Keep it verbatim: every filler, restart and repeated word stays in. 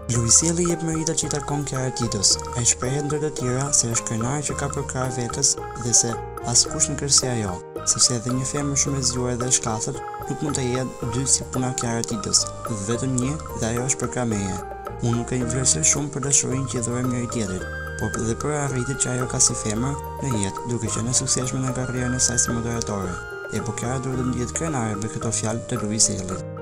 Luiselli jep merita që i takon Kiara Titës. Ai shprehet ndër të tjera se është krenari që ka për krah vetes dhe se askush nuk është si ajo, sepse edhe një femër shumë e zgjuar dhe e shkathët nuk mund të jetë dy si puna Kiara Titës, vetëm një dhe ajo është për krah meje. Unë nuk e vlerësoj shumë për dashurinë që i dhurojmë njëri tjetrit, por dhe për arritjet që ajo ka si femër në jetë, duke qenë e suksesshme në karrierën e saj si moderatore. E po Kiara duhet të ndihet krenare me këto fjalë të Luisellit.